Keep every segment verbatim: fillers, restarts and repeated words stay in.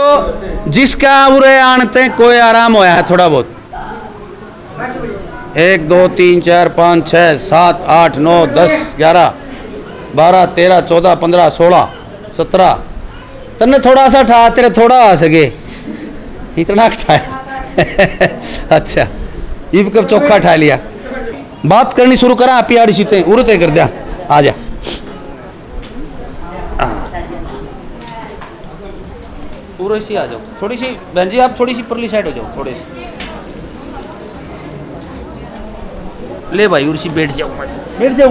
जो जिसका उरे आनते कोई आराम होया है थोड़ा बहुत। एक दो तीन चार पाँच छः सात आठ नौ दस ग्यारह बारह तेरह चौदह पंद्रह सोलह सत्रह तन्ने थोड़ा सा ठा तेरे थोड़ा आ सके इतना उठाया अच्छा ये कब चौखा उठा लिया। बात करनी शुरू करा आप आड़ी सीते उड़ते कर दिया आ जा। पूरे सी आ जाओ थोड़ी सी बहन जी आप थोड़ी सी परली साइड हो जाओ थोड़े से ले भाई उर्सी बैठ जाओ बैठ जाओ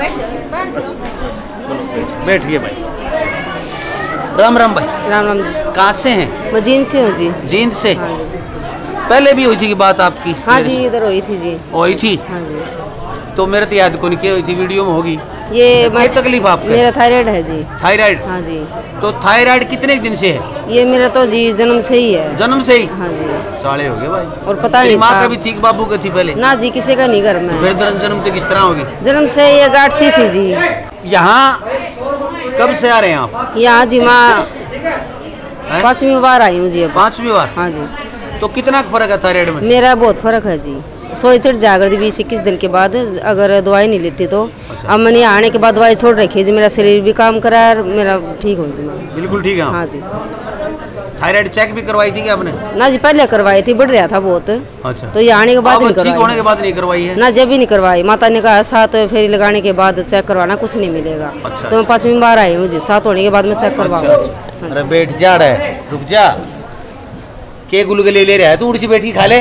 बैठ गए भाई। राम राम भाई। राम राम जी। कहाँ से हैं? मैं जींद से हूँ जी। जींद से। हाँ जी। पहले भी हुई थी कि बात आपकी? हाँ जी इधर हुई थी जी। हुई थी? हाँ जी। तो मेरे तो याद को नहीं, क्या हुई थी? वीडियो में होगी। ये क्या तकलीफ आपको? मेरा थायराइड है जी। थायराइड? हाँ जी। तो थायराइड कितने दिन से है? ये मेरा तो जी जन्म से ही है। जन्म से ही? हाँ जी। साले हो गए भाई। और पता नहीं माँ का भी थी बाबू का थी पहले? ना जी किसी का नहीं घर में। फिर जन्म से किस तरह होगी? जन्म से ये गांठ सी थी जी। यहाँ कब से आ रहे हैं आप? यहाँ जी माँ पांचवी बार आई हूँ जी। पांचवी बार? हाँ जी। तो कितना फर्क है थायराइड में? मेरा बहुत फर्क है जी। सोई चढ़ जाकर बीस इक्कीस दिन के बाद अगर दवाई नहीं लेती तो। अच्छा। अब मैंने आने के बाद दवाई छोड़ रखी है जी। मेरा शरीर भी काम करा है मेरा ठीक हो जी। बिल्कुल ठीक है। हाँ जी। थायराइड चेक भी करवाई थी क्या आपने? ना जी पहले करवाई थी बढ़ रहा था बहुत। अच्छा। तो ये आने के बाद नहीं ठीक होने के बाद नहीं करवाई है? ना जब भी नहीं करवाई। माता ने कहा सात फेरी लगाने के बाद चेक करवाना कुछ नहीं मिलेगा। अच्छा। तो मैं पांचवी बार आई मुझे सात होने के बाद मैं चेक करवाऊंगा। अच्छा। अरे बैठ जा रहा है रुक जा के गुलगुले ले रहा है तू उड़ सी बैठ के खा ले।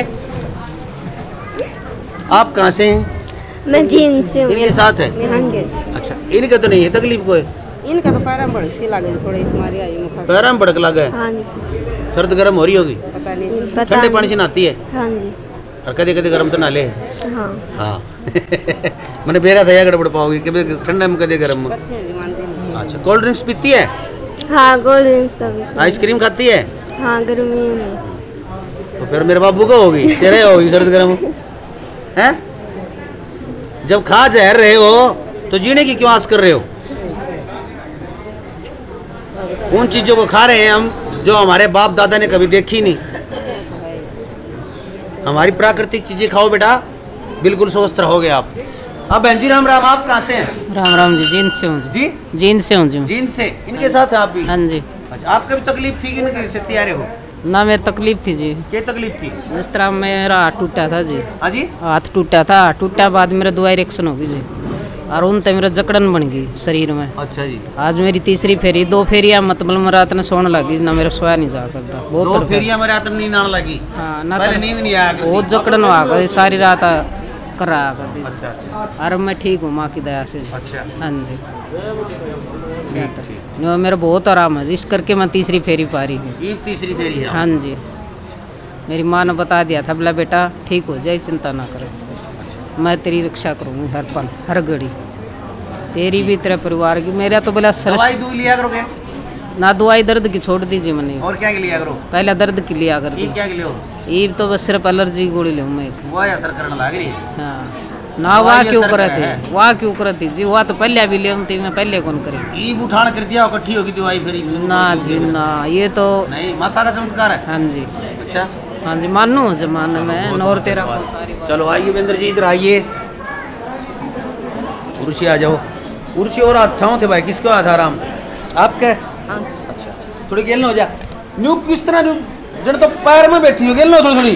आप कहाँ से हैं? मैं जींद से हूँ। इनके साथ है? हाँ जी। अच्छा इनका तो नहीं है तकलीफ कोई? इनका तो पैर में भड़क सी लगे थोड़ी बीमारी आई मुखा। पैर में भड़क लगा है? हाँ जी। सर्द गर्म हो रही होगी? पता नहीं। ठंडे पानी से नहाती है? हाँ जी। और कदे कदे गर्म तो नाले? हाँ हाँ मैंने बेरा था गड़बड़ पाओगी कभी ठंडे में कदे गर्म में? अच्छा कोल्ड ड्रिंक्स पीती है? हाँ कोल्ड ड्रिंक्स का भी। आइसक्रीम खाती है? हाँ गर्मी में। तो फिर मेरे बाबू को होगी तेरे होगी सर्द गर्म हैं? जब खा जहर रहे हो तो जीने की क्यों आस कर रहे हो? उन चीजों को खा रहे हैं हम जो हमारे बाप दादा ने कभी देखी नहीं। हमारी प्राकृतिक चीजें खाओ बेटा बिल्कुल स्वस्थ रहोगे आप। अब बहन जी राम राम। आप कहाँ से हैं? राम राम जी। जींद से हूँ जी। जींद से हूँ जी। जींद से। इनके साथ है आप भी? हाँ जी। अच्छा आपका भी तकलीफ थी कि इनके से तैयार हो? ना मेरी तकलीफ थी जी। क्या तकलीफ थी? जिस तरह मेरा हाथ टूटा था जी। हाँ जी। हाथ टूटा था टूटा बाद मेरा दवाई रिएक्शन हो गई जी और उन तक मेरा जकड़न बन गई शरीर में। अच्छा जी। आज मेरी तीसरी फेरी दो फेरिया मतलब मैं रात में सोने लगी ना मेरा सोया नहीं जा करता। दो फेरिया में रात में नींद आने लगी? हाँ ना पहले नींद नहीं आया करती? बहुत जकड़न हुआ कर सारी रात कर रहा कर दी। अच्छा अच्छा। और मैं ठीक हूँ माँ की दया से। अच्छा। हाँ जी। ठीक ठीक। मेरा बहुत आराम है इस करके मैं तीसरी फेरी पा रही हूँ। ये तीसरी फेरी है? हाँ जी। मेरी माँ ने बता दिया था बोला बेटा ठीक हो जाए चिंता ना करो मैं तेरी रक्षा करूँगी हर पल हर घड़ी तेरी भी तेरे परिवार की। मेरा तो बोला सर दवाई दूध लिया करोगे? ना दवाई दर्द की छोड़ दीजिए मैंने। और क्या के लिया करो? पहले दर्द की लिया कर दी। क्या के लियो? ये तो बस सिर्फ एलर्जी की गोली लूँ मैं एक। वो असर करने लग रही है? हाँ ना वाह क्यों करती वाह क्यों करती जी वाह तो पहले भी ले थी मैं पहले कौन करे। ईब उठान कर दिया इकट्ठी होगी दवाई फिर? ना जी ना ये तो नहीं माता का चमत्कार है। हाँ जी। अच्छा हाँ जी मानू जमाने में और तेरा सारी। चलो आइए वेंद्र जी इधर आइए। कुर्सी आ जाओ। कुर्सी और अच्छा थे भाई किसको आया था आराम? आपका? अच्छा अच्छा थोड़ी गेल हो जा न्यू किस तरह न्यू जन तो पैर में बैठी हो गेल नो थोड़ी थोड़ी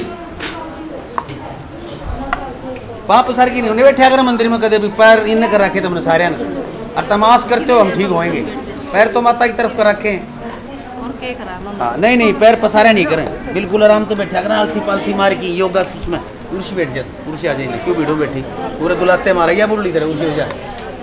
पाप सर की नहीं बैठा कर मंदिर में कदे भी पैर इन कर रखे तुमने सारे और तमाश करते हो हम ठीक होएंगे। पैर तो माता की तरफ कर रखे हाँ नहीं नहीं पैर पसारे नहीं करें बिल्कुल आराम से बैठा करें आलती पालती मार की योगा उसमें कुर्सी बैठ जा कुर्सी आ जाएगी क्यों बैठो बैठी पूरे दुलाते मारा गया बुढ़ी तरह उसी हो जा।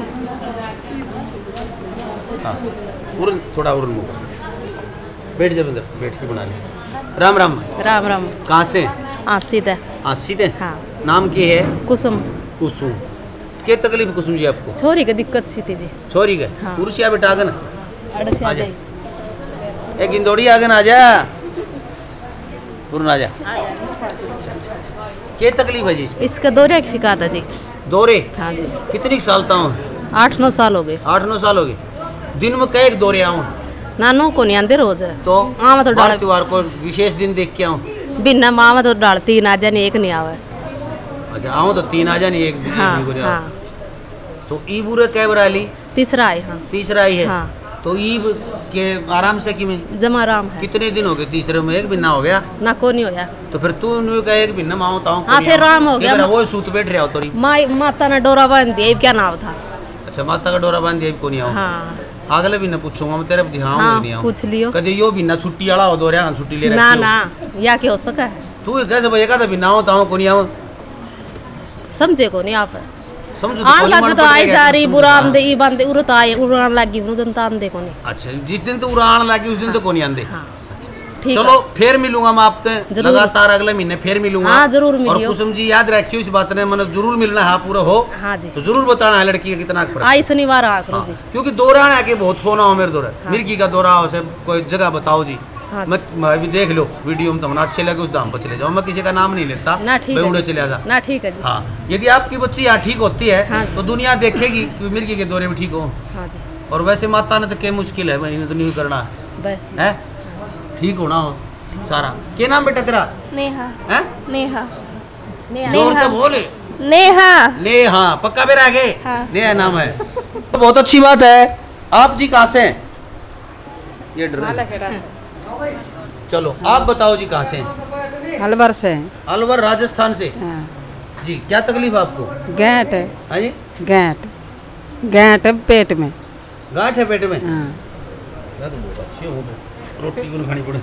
हाँ उर्न थोड़ा उर्न बैठ जा अंदर बैठ के बना ले। राम राम। राम राम। कहाँ से? आसित है। आसित है? हाँ। नाम क्या है? कुसुम। कुसुम। क्या तकलीफ कुसुम जी आपको? छोरी की दिक्कत सी थी जी। छोरी का? हाँ। कुर्सी आ बेटा आगन आ जा एक इंदौड़ी आगन आ जा पूर्ण आ जा। क्या तकलीफ है जी? इसका दौरे की शिकायत है जी। दौरे? हाँ जी। कितनी साल था हूँ? आठ नौ साल हो गए। आठ नौ साल हो गए। दिन में कई दौरे आऊँ? नानू को नहीं आंदे रोज तो हाँ मैं तो बाल डाल त्योहार को विशेष दिन देख के आऊँ। बिना माँ में तो डालती ना जाने एक नहीं आवे। अच्छा आऊँ तो तीन आ जानी एक दिन हाँ भी हाँ तो ई बुरे कै बार आली? तीसरा है हाँ तीसरा ही है। हाँ तो ईब के आराम से कि में जमा आराम है कितने दिन हो गए? तीसरे में एक महीना हो गया। ना को नहीं होया। तो फिर तू न्यू का एक महीना माओ ताऊ हाँ फिर आराम हो गया। वो सूत बैठ रहा हो तोरी माँ माता ने डोरा बांध दिया क्या नाम था? अच्छा माता का डोरा बांध दिया को नहीं आओ। हाँ अगले भी ना पूछूंगा मैं तेरे ध्यान हाँ नहीं आऊं। पूछ लियो कदे यो भी ना छुट्टी वाला हो दो रे छुट्टी ले ना रखी ना या क्या हो सका है तू कैसे भाई का भी ना हो ताऊ को नहीं आओ समझे को नहीं आप समझो आन लग तो आई जा रही बुरा आंदे ई बंदे उरत आए उड़ान लगी हूं जनता आंदे को नहीं। अच्छा जिस दिन तो उड़ान लगी उस दिन तो को नहीं आंदे। हाँ ठीक चलो फिर मिलूंगा मैं आपसे जरूर। लगातार अगले महीने फिर मिलूंगा। हाँ जरूर और मिलियो। कुसुम जी याद रखियो इस बात ने मतलब जरूर मिलना है पूरा हो हाँ जी तो जरूर बताना है लड़की का कितना फर्क। आई शनिवार आ करो जी क्योंकि दौरान आके बहुत फोन आओ मेरे दौरा मिर्गी का दौरा हो से कोई जगह बताओ जी। हाँ जी। मैं मैं अभी देख लो वीडियो में तुम्हें अच्छे लगे उस दाम पर चले जाओ मैं किसी का नाम नहीं लेता ना ठीक मैं है उड़े चले जा। ना ठीक है जी हाँ यदि आपकी बच्ची यहाँ ठीक होती है हाँ। तो दुनिया देखेगी कि मिर्गी के दौरे में ठीक हो। हाँ जी और वैसे माता ने तो क्या मुश्किल है मैं इन्हें तो नहीं करना बस जी है ठीक होना हो सारा। क्या नाम बेटा तेरा? नेहा है नेहा जोर तो बोले नेहा नेहा पक्का मेरा आगे हाँ। नेहा नाम है तो बहुत अच्छी बात है। आप जी कहाँ से हैं? ये डर चलो आप बताओ जी कहाँ से हैं? अलवर से अलवर राजस्थान से। हाँ जी क्या तकलीफ है आपको? गैट है हाँ जी गैट गैट है पेट में। गांठ है पेट में? हाँ यार तुम बहुत अच्छे हो रोटी क्यों नहीं खानी पड़े?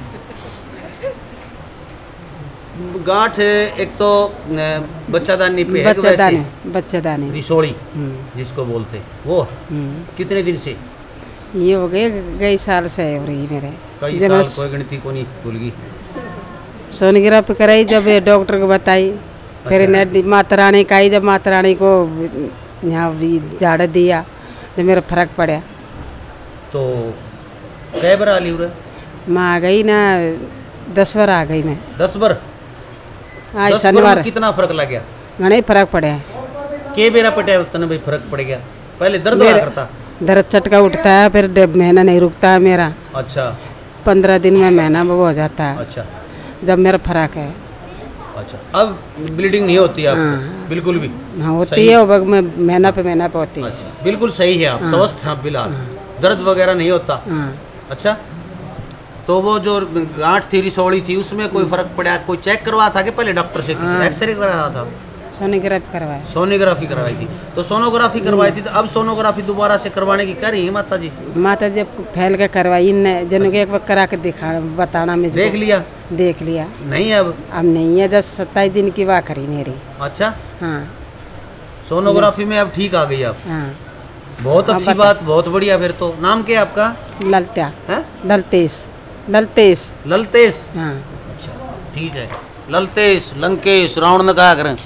गांठ एक तो बच्चादानी पे है बच्चेदानी बच्चेदानी रिसोड़ी हम्म, जिसको बोलते वो हम्म। कितने दिन से? ये हो गए कई साल से हो रही मेरे कई जब साल मैं कोई गिनती को नहीं भूल गई। सोनोग्राफी कराई जब ये डॉक्टर को बताई फिर अच्छा। इन्हें माता रानी का आई जब माता रानी को यहाँ भी झाड़ दिया जब मेरा फर्क पड़ा तो कै बार आली उरे? मैं आ गई ना दस बार आ गई मैं दस बार? आज दस बार शनिवार में कितना फर्क लग गया? घने फर्क पड़ा है। के बेरा पटे तने भाई फर्क पड़ गया? पहले दर्द हुआ मेरे- करता? दर्द चटका उठता है फिर डेढ़ महीना नहीं रुकता है मेरा अच्छा पंद्रह दिन में महीना वो हो जाता है अच्छा जब मेरा फर्क है। अच्छा अब ब्लीडिंग नहीं होती है आपको? हाँ। बिल्कुल भी हाँ होती सही। है वो मैं महीना पे महीना पे होती है। अच्छा बिल्कुल सही है आप स्वस्थ हैं आप फिलहाल दर्द वगैरह नहीं होता? हाँ अच्छा तो वो जो गांठ थी रिसोड़ी थी उसमें कोई फर्क पड़ा? कोई चेक करवा था कि पहले डॉक्टर से हाँ। एक्सरे करा रहा था? सोनोग्राफी करवाया। सोनोग्राफी करवाई थी तो सोनोग्राफी करवाई थी तो अब सोनोग्राफी दोबारा से करवाने की कह रही है माता जी? माता जब फैल के करवाई ने जन के एक बार करा के दिखा बताना मुझे देख लिया? देख लिया नहीं है अब? अब नहीं है दस सत्ताईस दिन की बात करी मेरी। अच्छा हाँ सोनोग्राफी में अब ठीक आ गई आप? हाँ बहुत हाँ, अच्छी बता। बात बहुत बढ़िया। फिर तो नाम क्या है आपका? ललत्या है ललतेश ललतेश ललतेश? हाँ अच्छा ठीक है ललतेश लंकेश रावण ने कहा करें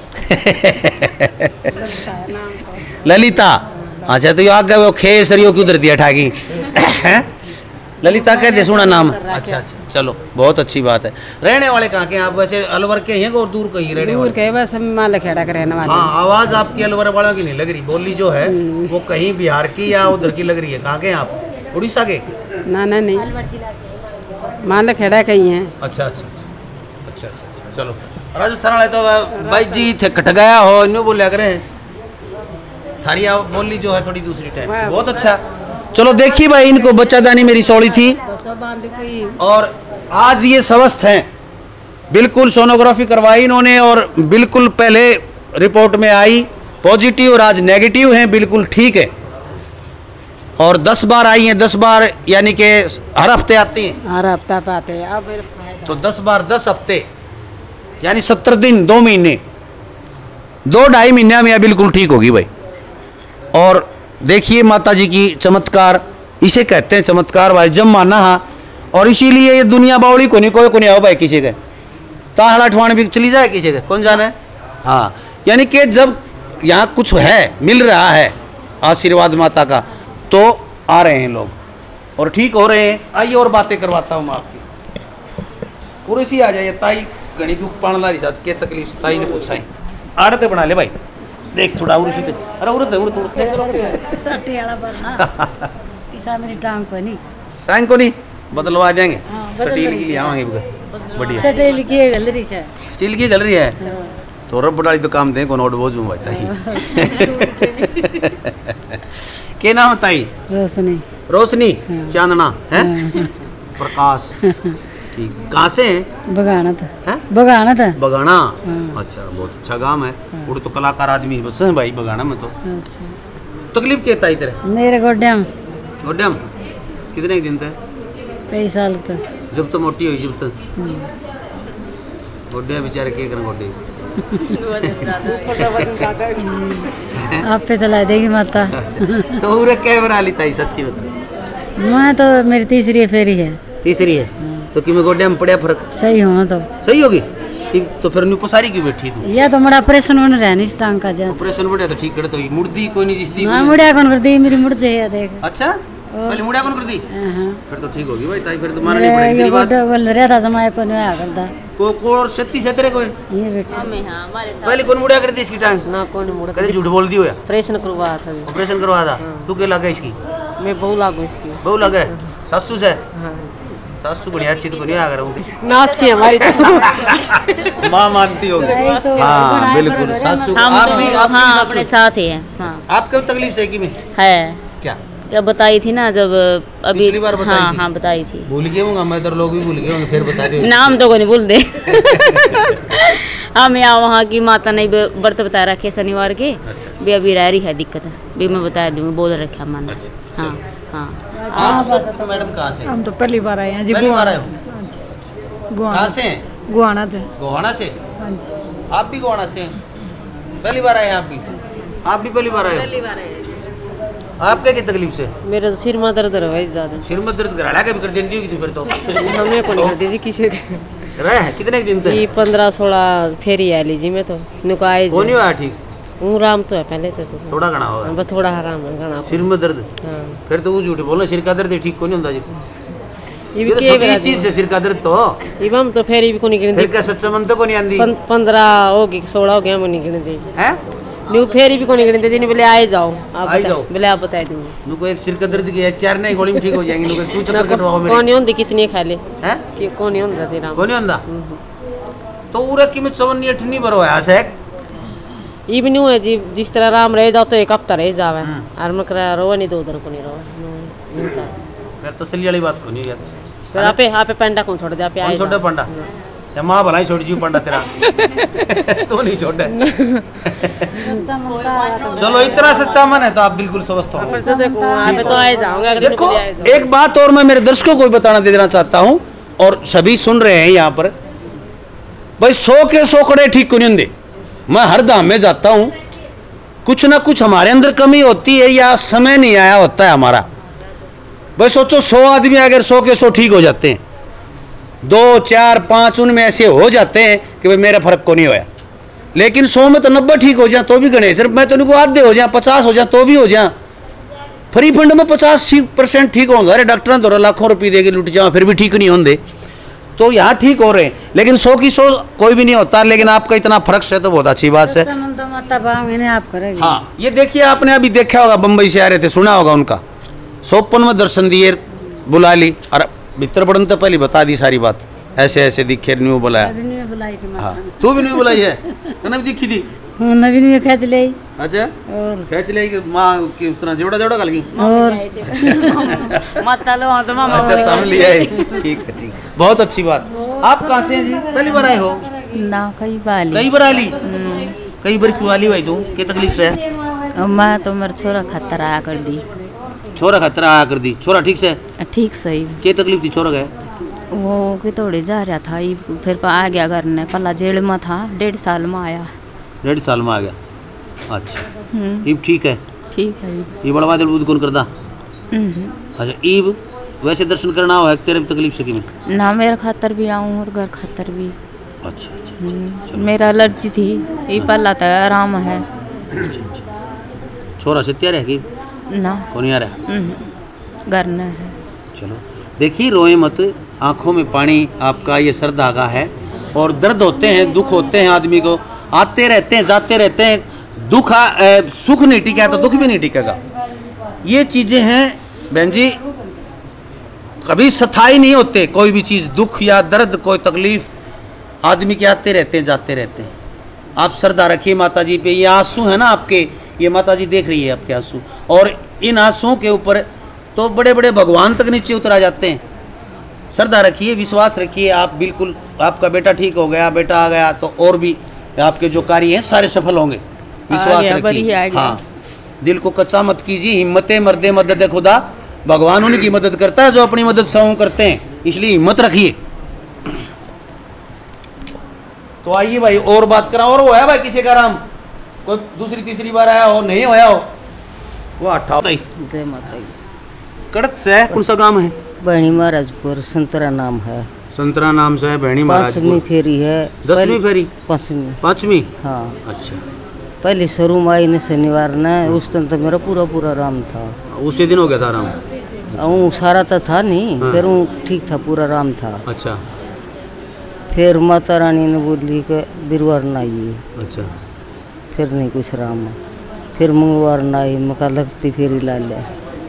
ललिता। अच्छा तो ये आगे वो खेसरियों की उधर दिया ठाकी हैं? ललिता कहते सुना नाम? अच्छा अच्छा चलो बहुत अच्छी बात है। रहने वाले कहाँ के हैं आप? वैसे अलवर के हैं और दूर कहीं रहने दूर वाले? के बस हम माला खेड़ा के रहने वाले। हाँ आवाज़ आपकी अलवर वालों की नहीं लग रही बोली जो है वो कहीं बिहार की या उधर की लग रही है। कहाँ के हैं आप? उड़ीसा के? ना ना नहीं माला खेड़ा के ही हैं। अच्छा अच्छा अच्छा अच्छा अच्छा चलो राजस्थान वाले तो भाई जी थे कट गया हो न्यू बोलिया करें थारी आप बोली जो है थोड़ी दूसरी टाइप की। बहुत अच्छा चलो देखिए भाई इनको बच्चादानी मेरी सौड़ी थी और आज ये स्वस्थ हैं बिल्कुल। सोनोग्राफी करवाई इन्होंने और बिल्कुल पहले रिपोर्ट में आई पॉजिटिव और आज नेगेटिव हैं बिल्कुल ठीक है। और दस बार आई हैं दस बार यानी कि हर हफ्ते आती हैं हर हफ्ता पाते हैं अब तो दस बार दस हफ्ते यानी सत्तर दिन दो महीने दो ढाई महीने में यह बिल्कुल ठीक होगी भाई। और देखिए माता जी की चमत्कार इसे कहते हैं चमत्कार भाई जब माना हा। और इसीलिए ये दुनिया बावड़ी को नहीं कोई को नहीं आओ भाई किसी के ताहड़ा ठवाण भी चली जाए किसी के कौन जाना है। हाँ यानी कि जब यहाँ कुछ है मिल रहा है आशीर्वाद माता का तो आ रहे हैं लोग और ठीक हो रहे हैं। आइए और बातें करवाता हूँ मैं आपकी पूरी सी आ जाइए। ताई घनी दुख पाणदारी सास के तकलीफ से ताई ने पूछा ही आड़ते बना ले भाई देख थोड़ा उर्सी ते अरे उड़ते उड़ते उड़ते टट्टी वाला बरना इसा मेरी टांग पे नहीं टाइम को नहीं बदलवा देंगे। स्टील की आवांगे बढ़िया। स्टील की गैलरी से स्टील की गैलरी है तो रब डाली तो काम दें को नोट बोझूं भाई। क्या नाम ताई? रोशनी। रोशनी चांदना है प्रकाश। ठीक, कहाँ से हैं? बगाना था। हैं? बगाना था। बगाना। अच्छा, बहुत अच्छा गांव है। वो तो कलाकार आदमी बस है भाई बगाना में तो। अच्छा। तकलीफ क्या ताई तेरे? मेरे गोड्याम गोड्याम कितने दिन थे? कई साल तक। जब तो मोटी हुई जब तक गोड्या बेचारे क्या करें गोड्डे। आप पे चला देगी माता। तो उरे क्या बना ली ताई सच्ची बता? मैं तो मेरी तीसरी फेरी है। तीसरी है तो कि मैं गोड्या में पड़ा फर्क सही हो तो सही होगी। तो फिर न्यू पसारी क्यों बैठी तू? या तो मेरा ऑपरेशन होने रहा नहीं टांग का जा। ऑपरेशन बढ़िया तो ठीक कर तो मुर्दी कोई नहीं जिसदी। हां मुड़िया कौन कर दी मेरी मुड़ जाए देख। अच्छा पहले मुड़िया कौन कर दी? हां फिर तो ठीक होगी भाई ताई फिर तो मारनी पड़ेगी तेरी बात। ये बोल रहा था समय को नहीं आ करता को कोर सत्ती से तेरे को ये बेटा हमें हां हमारे साथ पहले कौन मुड़िया कर दी इसकी टांग? ना कौन मुड़ कदे झूठ बोल दियो या ऑपरेशन करवाया था जी। ऑपरेशन करवा था तू के लगा इसकी? मैं बहु लागू इसकी। बहु लगा सासू से? हां सासू बढ़िया अच्छी तो नहीं आ कर ना अच्छी हमारी तो मां मानती होगी। हां बिल्कुल सासू आप भी आप हाँ अपने साथ ही है। हाँ आपको तकलीफ है कि में है क्या जब बताई थी ना जब अभी पिछली बार बताई हाँ थी? हाँ बताई थी। भूल गए होंगे मैं तो लोग भी भूल गए होंगे फिर बता दे। नाम तो को नहीं भूल दे। हम यहाँ वहाँ की माता ने व्रत बता रखे शनिवार के। अच्छा। भी अभी रह रही है दिक्कत भी मैं बता दूँगी बोल रखा मन। अच्छा, हाँ हाँ आप सब मैडम कहाँ से? हम तो पहली बार आए हैं जी। पहली बार आए हो? कहाँ से हैं? गुआना थे। गोहाना से? हां जी। आप भी गोहाना से हैं? पहली बार आए हैं आप भी? आप भी पहली बार आए हो? पहली बार है। आपके क्या तकलीफ से? मेरा सिर में दर्द रहा है ज्यादा। सिर में दर्द घराड़ा के भी कर देती होगी तू फिर तो। हमें को नहीं कर दी किसी रहे हैं कितने दिन थे? ये पंद्रह सोलह फेरी आ लीजिए मैं तो नुकाए कौन नहीं हुआ ठीक? हूँ राम तो है पहले तो, तो। थोड़ा घना होगा बस थोड़ा हराम है घना। सिर में दर्द? हाँ फिर तो वो झूठ बोलना सिर का दर्द ठीक को नहीं होता जी। ये ये भी तो के छोटी चीज है सिर का दर्द तो। ये हम तो फेरी भी को नहीं फिर गिनती। क्या सच्चा मन तो को नहीं आंदी पंद्रह होगी सोलह हो गया हम नहीं गिनती। है? न्यू फेरी भी को नहीं गिनती नहीं बोले आए जाओ आप आए बता जाओ। बोले आप बता दूंगी। नुको एक सिर का दर्द की एक चार नहीं गोली में ठीक हो जाएंगे नुको क्यों चक्कर कटवाओ मेरे? कौन होंदी कितनी खा ले हैं? कि कौन नहीं होंदा तेरा। कौन नहीं होंदा? तो उरे की में चवन अठनी भरो है आसेक ये भी नहीं है जी जिस तरह राम रह जाओ तो एक हफ्ता रह जावे और मैं करा रो नहीं दो दिन को नहीं रो। फिर तसल्ली वाली बात को नहीं है। फिर आपे आपे पंडा कौन छोड़ दे आपे कौन आए छोटे पंडा? या माँ भलाई छोड़ जी पंडा तेरा। तो नहीं छोटे। चलो इतना सच्चा मन है तो आप बिल्कुल स्वस्थ हो। फिर से देखो आपे तो आए जाओगे अगर देखो एक बात और मैं मेरे दर्शकों को भी बताना दे देना चाहता हूँ और सभी सुन रहे हैं यहाँ पर भाई सौ के सौ कड़े ठीक को नहीं होंगे। मैं हर धाम में जाता हूँ कुछ ना कुछ हमारे अंदर कमी होती है या समय नहीं आया होता है हमारा। भाई सोचो सौ आदमी अगर सौ के सौ ठीक हो जाते हैं दो चार पाँच उनमें ऐसे हो जाते हैं कि भाई मेरा फर्क को नहीं होया लेकिन सौ में तो नब्बे ठीक हो जाए तो भी गणेश सिर्फ मैं तो उनको आधे हो जाए पचास हो जाए तो भी हो जाए। फ्री फंड में पचास ठीक परसेंट ठीक होंगे अरे डॉक्टर दो लाखों रुपये देके लुट जाओ फिर भी ठीक नहीं होंगे। तो यहाँ ठीक हो रहे हैं लेकिन सौ की सौ कोई भी नहीं होता लेकिन आपका इतना फर्क है तो बहुत अच्छी बात है। हाँ ये देखिए आपने अभी देखा होगा बम्बई से आ रहे थे सुना होगा उनका सोपन में दर्शन दिए बुला ली और भीतर पड़न तो पहले बता दी सारी बात ऐसे ऐसे दिखे न्यू बुलाया। हाँ तू भी नहीं बुलाई है तो भी दिखी थी नवीन में खींच ले। अच्छा और खींच ले माँ की उस तरह जोड़ा जोड़ा कल की और माता लो तो मामा अच्छा तम लिया है ठीक है ठीक बहुत अच्छी बात। आप कहाँ से हैं जी? पहली बार आए हो? ना कई बाली कई बार आली कई बार क्यों आली भाई तू क्या तकलीफ से है? मैं तो मेरा छोरा खतर आया कर दी। छोरा खतरा आया कर दी छोरा ठीक से ठीक सही क्या तकलीफ थी छोरा गए? वो कि थोड़े जा रहा था ये फिर आ गया घर ने पहला जेल में था डेढ़ साल में आया। डेढ़ साल में आ गया? अच्छा ईब ठीक है? ठीक है ये बड़वा दिल बुद्ध कौन करता? अच्छा ईब वैसे दर्शन करना हो तेरे तकलीफ से कि में ना मेरा खातर भी आऊँ और घर खातर भी। अच्छा अच्छा मेरा एलर्जी थी ये पहला था आराम है। छोरा से तैयार है कि ना कौन आ रहा घर न है। चलो देखिए रोए मत आंखों में पानी आपका ये सर धागा है और दर्द होते हैं दुख होते हैं आदमी को आते रहते हैं जाते रहते हैं दुख आ, ए, सुख नहीं टिका तो दुख भी नहीं टिकेगा। ये चीज़ें हैं बहन जी कभी स्थायी नहीं होते। कोई भी चीज़, दुख या दर्द, कोई तकलीफ आदमी के आते रहते हैं जाते रहते हैं। आप श्रद्धा रखिए माता जी पे। ये आंसू है ना आपके, ये माता जी देख रही है आपके आंसू, और इन आंसुओं के ऊपर तो बड़े बड़े भगवान तक नीचे उतरा जाते हैं। श्रद्धा रखिए, विश्वास रखिए, आप बिल्कुल, आपका बेटा ठीक हो गया, बेटा आ गया तो और भी आपके जो कार्य हैं सारे सफल होंगे। विश्वास रखिए। हाँ, दिल को कच्चा मत कीजिए। हिम्मतें मर्दे मदद खुदा, भगवान उनकी मदद करता है जो अपनी मदद स्वयं करते हैं, इसलिए हिम्मत रखिए। तो आइए भाई और बात करा। और वो है भाई किसी का राम, कोई दूसरी तीसरी बार आया हो, नहीं होया हो, वो अट्ठा जय माता दी। कड़त से कौन सा गांव है? बहनी महाराजपुर, संतरा नाम है। संतरा नाम से है बहनी पांचवी महाराजपुर। फेरी है। दसवीं फेरी? पांचवी। पांचवी? हाँ। अच्छा। पहले शुरू में आई ने शनिवार ने, उस दिन तो मेरा पूरा पूरा राम था। उसी दिन हो गया था राम? वो सारा तो था नहीं, हाँ। फिर वो ठीक था, पूरा राम था। अच्छा। फिर माता रानी ने बोली कि बिरवार ना आइए। अच्छा। फिर नहीं कुछ राम। फिर मंगलवार ना आई, मका लगती फेरी ला लिया।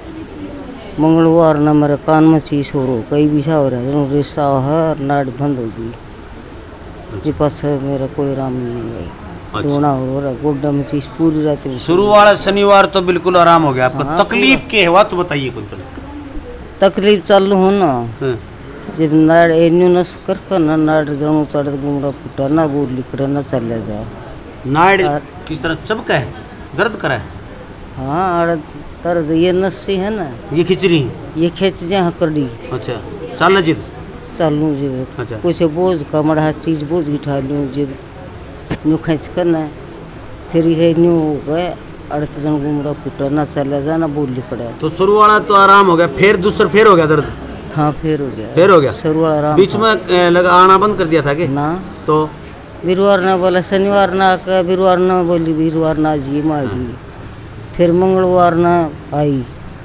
मंगलवार ना मेरे कान में चीज हो रो, कई भी हो रहा है, रिश्ता है और नाड़ बंद होगी। जी पास मेरा कोई राम नहीं है। अच्छा। रोना हो रहा, गोड्डा में चीज पूरी रात। शुरू वाला शनिवार तो बिल्कुल आराम हो गया आपको। हाँ, तकलीफ के हुआ तो बताइए कुछ। तकलीफ चालू हो ना, हाँ। जब नाड़ एन्यू नस कर कर ना नाड़ जणू चढ़ गुमड़ा फुटा ना बोल लिखड़ा ना चले जा। नाड़ किस तरह चबका है, दर्द करा है? हाँ, अड़ दर्द ये नस्सी है ना, ये खिचड़ी? ये खींच जा हकड़ी। अच्छा। चल जिद चालू जी। अच्छा। कुछ बोझ का मड़ा चीज बोझ उठा लूँ जब न्यू खींच कर ना, फिर ये न्यू हो गए अड़त जन गुमड़ा फुटा ना चले जा ना बोल लिखड़ा। तो शुरू वाला तो आराम हो गया, फिर दूसरा फिर हो गया दर्द? हाँ, फिर हो गया। फिर हो गया? शुरू वाला आराम बीच में ए, लगा आना बंद कर दिया था कि ना? तो वीरवार ना बोला, शनिवार ना आकर वीरवार ना बोली, वीरवार ना जी मारी। फिर मंगलवार ना आई,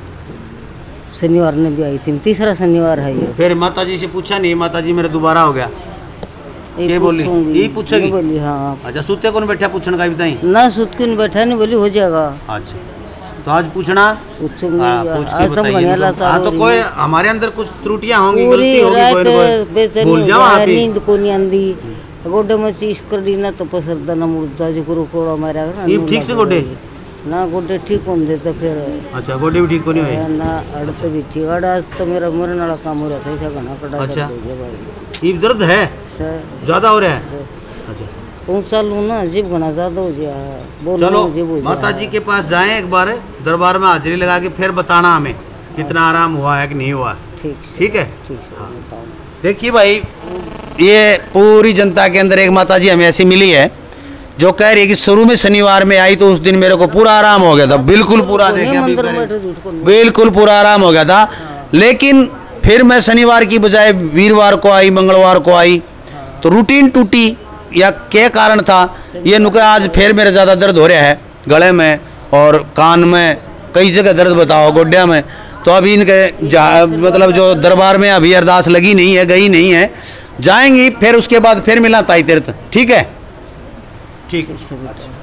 शनिवार ने भी आई थी, तीसरा शनिवार है ये। फिर माता जी से पूछा नहीं, माता जी मेरा दोबारा हो गया? ये ये बोली? पूछूंगी। यही पूछेगी? ये बोली हाँ। अच्छा। सूते कौन बैठा पूछने का बताई? ना सुत क्यों बैठा, नहीं बोली हो जाएगा। अच्छा। तो आज पूछना? पूछूंगी। हाँ, पूछ के आज तो बताइए बढ़िया इनको। लासा हाँ, तो हो कोई रही। हमारे अंदर कुछ त्रुटियां होंगी, पूरी गलती होगी, रात कोई न कोई बेचैनी भूल हो जाओ गया, आप ही। नींद को नहीं आंदी। गोडे में चीज कर दी ना तो पसरदा ना मुर्दा जो गुरु कोड़ा मारा ना। ये ठीक से गोडे? ना गोडे ठीक होंगे तो फिर अच्छा। गोडे भी ठीक को नहीं हुए? ना अड़त भी ठीक। अड़ आज तो मेरा मरने वाला काम हो रहा था, ऐसा घना कड़ा। अच्छा। ये दर्द है सर ज्यादा हो रहा है? अच्छा। ऊँचा लू ना जीव घना ज्यादा हो गया। चलो माता जी के पास जाएं एक बार, दरबार में हाजिरी लगा के फिर बताना हमें कितना आराम हुआ है कि नहीं हुआ। ठीक ठीक है? ठीक से बताओ। देखिए भाई, ये पूरी जनता के अंदर एक माता जी हमें ऐसी मिली है जो कह रही है कि शुरू में शनिवार में आई तो उस दिन मेरे को पूरा आराम हो गया था, बिल्कुल पूरा। देखें अभी बिल्कुल पूरा आराम हो गया था, लेकिन फिर मैं शनिवार की बजाय वीरवार को आई, मंगलवार को आई तो रूटीन टूटी या क्या कारण था ये नुका। आज फिर मेरा ज़्यादा दर्द हो रहा है गले में और कान में, कई जगह दर्द बताओ, गोड्या में। तो अभी इनके मतलब जो दरबार में अभी अरदास लगी नहीं है, गई नहीं है, जाएंगी फिर उसके बाद फिर मिला ताई तीर्थ। ठीक है? ठीक है।